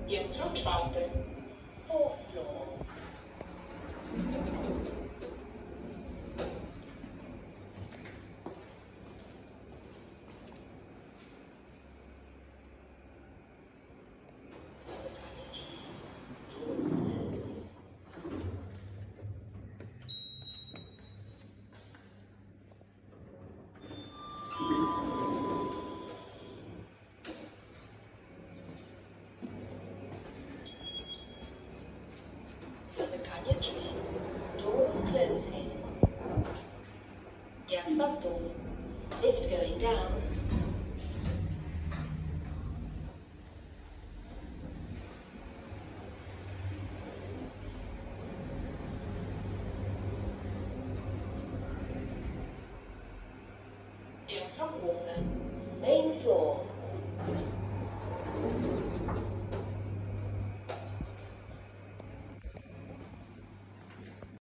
Piętro czwarte. Fourth floor. Zamykanie drzwi. Doors closing. Jazda w dół. Lift going down. Piętro główne. Main floor.